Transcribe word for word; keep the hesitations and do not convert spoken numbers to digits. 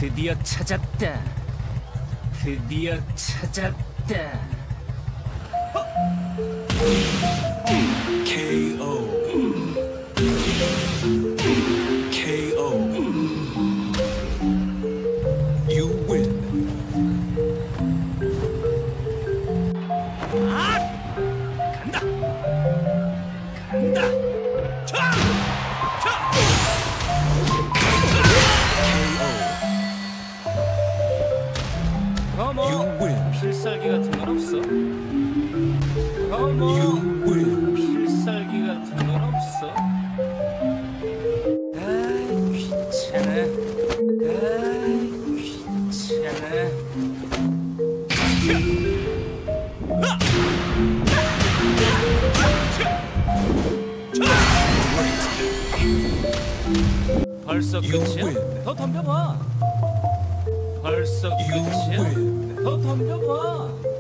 드디어 찾았다. 드디어 찾았다. 케이오. 케이오. You win. 아! 간다. 간다. 차! 차! 어머, You win. 필살기 같은 건 없어? 어머, You win. 필살기 같은 건 없어? 아이, 귀찮아. 아이, 귀찮아. 벌써 끝이야? 더 덤벼봐. 벌써 끝이야? 더 덤벼봐.